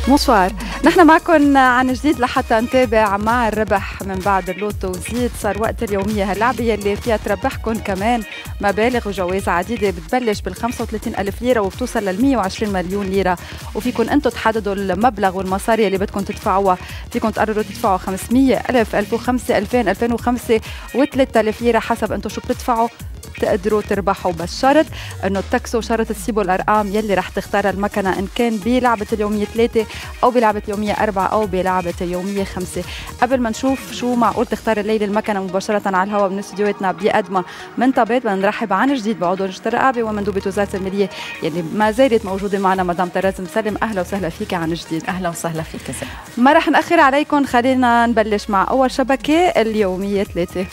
بونسوار، نحن معكم عن جديد لحتى نتابع مع الربح من بعد اللوتو وزيد. صار وقت اليومية هاللعبة يلي فيها تربحكم كمان مبالغ وجوائز عديدة بتبلش بال 35,000 ليرة وبتوصل لل 120 مليون ليرة، وفيكم انتم تحددوا المبلغ والمصاري اللي بدكم تدفعوها. فيكم تقرروا تدفعوا 500,000 1005 2000 2005 و3000 ليرة حسب انتم شو بتدفعوا تقدروا تربحوا، بس شرط انه تكسوا شرط تسيبوا الارقام يلي رح تختارها المكنه ان كان بلعبه اليوميه 3 او بلعبه اليوميه 4 او بلعبه اليوميه 5. قبل ما نشوف شو معقول تختار الليله المكنه مباشره على الهواء من استديوهاتنا بقدمه من طابات، بدنا نرحب عن جديد بعضو نشطة الرقابه ومندوبه وزاره الماليه يلي ما زالت موجوده معنا مدام طراز مسلم. اهلا وسهلا فيك عن جديد. اهلا وسهلا فيك زي. ما رح ناخر عليكم، خلينا نبلش مع اول شبكه اليوميه 3.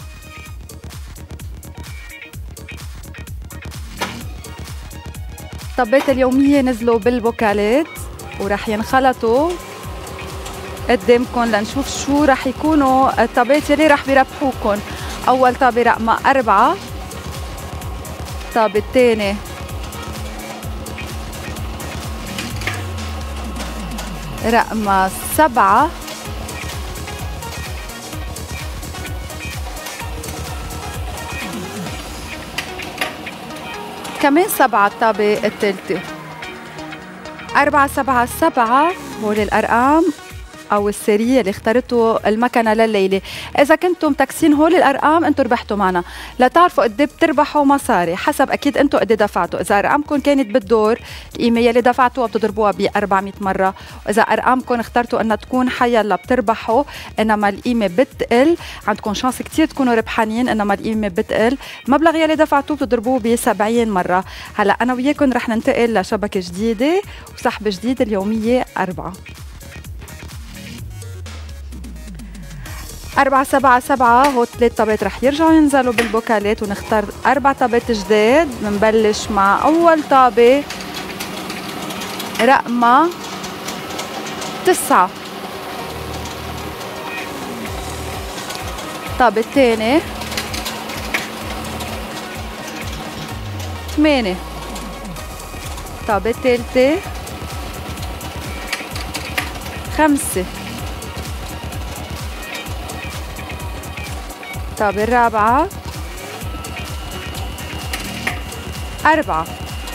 طبات اليومية نزلوا بالبوكالات ورح ينخلطوا قدامكم لنشوف شو رح يكونوا الطبات يلي رح بيربحوكم. أول طابة رقم 4، الطابة الثاني رقم 7، كمان 7 الطابة الثالثة. 4 7 7 هول الأرقام أو السرية اللي اختارته المكنة لليلة. إذا كنتم متكسين هول الأرقام أنتم ربحتوا معنا. لتعرفوا قد بتربحوا مصاري حسب أكيد أنتم قد دفعتوا. إذا أرقامكم كانت بالدور القيمة يلي دفعتوها بتضربوها ب 400 مرة، وإذا أرقامكم اخترتوا أنها تكون حيلا بتربحوا إنما القيمة بتقل، عندكم شانس كتير تكونوا ربحانين إنما القيمة بتقل. المبلغ يلي دفعتوه بتضربوه ب 70 مرة. هلا أنا وياكم رح ننتقل لشبكة جديدة وسحب جديد اليومية 4. 4 7 7 هو 3 طابات رح يرجعوا ينزلوا بالبوكالات ونختار 4 طابات جداد. بنبلش مع أول طابة رقم 9، الطابة الثاني 8، الطابة الثالثة 5، الطابة الرابعة 4.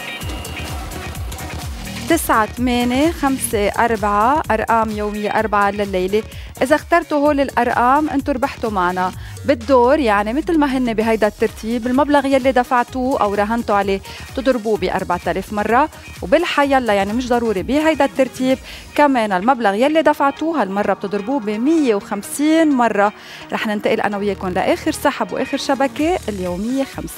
9 8 5 4 أرقام يومية 4 لليلة. إذا اخترتوا هول الأرقام أنتوا ربحتوا معنا بالدور، يعني مثل ما هن بهيدا الترتيب المبلغ يلي دفعتوه أو رهنتوا عليه تضربوه ب 4000 مرة، وبالحيلا يعني مش ضروري بهيدا الترتيب كمان المبلغ يلي دفعتوه هالمرة بتضربوه ب 150 مرة. رح ننتقل أنا وياكم لآخر سحب وآخر شبكة اليومية 5.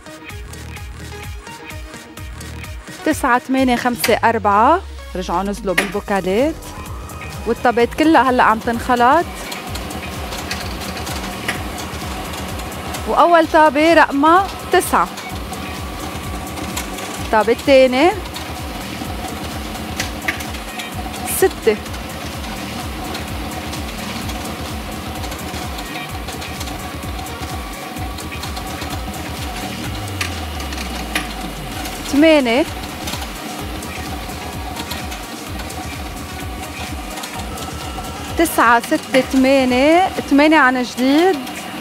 9 8 5 4 رجعوا نزلوا بالبوكالات والطابات كلها هلا عم تنخلط. وأول طابة رقم 9، الطابة الثاني 6، ثمانية، 9 6 8 8 عن جديد.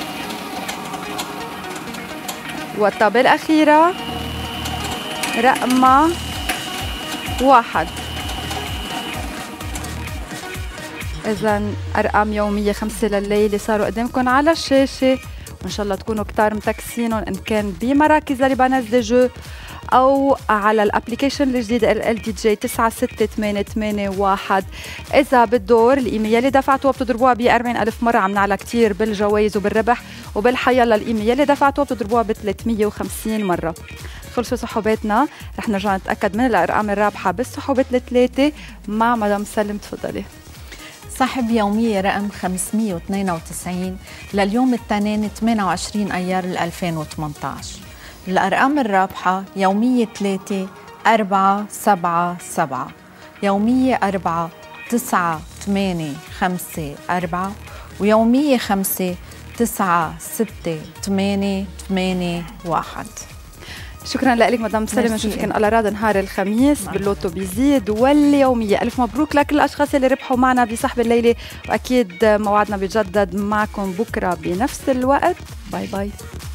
والطابة الأخيرة رقم 1. إذن أرقام يومية 5 لليلة صاروا قدامكم على الشاشة، وإن شاء الله تكونوا كتار متكسينهم إن كان بمراكز لبنان دي جو أو على الابليكيشن الجديد LDJ 96881. إذا بالدور القيمة يلي دفعتوها بتضربوها ب 40,000 مرة، عم نعلى كتير بالجوائز وبالربح، وبالحيلا القيمة يلي دفعتوها بتضربوها ب 350 مرة. خلصوا سحوباتنا، رح نرجع نتأكد من الأرقام الرابحة بالسحوبات الثلاثة مع مدام سلم. تفضلي. سحب يومية رقم 592 لليوم التنين 28 أيار 2018. الأرقام الرابحة يومية 3 4 7 7، يومية 4 9 8 5 4، ويومية 5 9 6 8 8 1. شكرا لك مدام سلمى، نشوفكن على راد نهار الخميس باللوتو بيزيد واليومية. ألف مبروك لكل الأشخاص اللي ربحوا معنا بسحب الليلة، وأكيد موعدنا بيتجدد معكم بكرة بنفس الوقت. باي باي.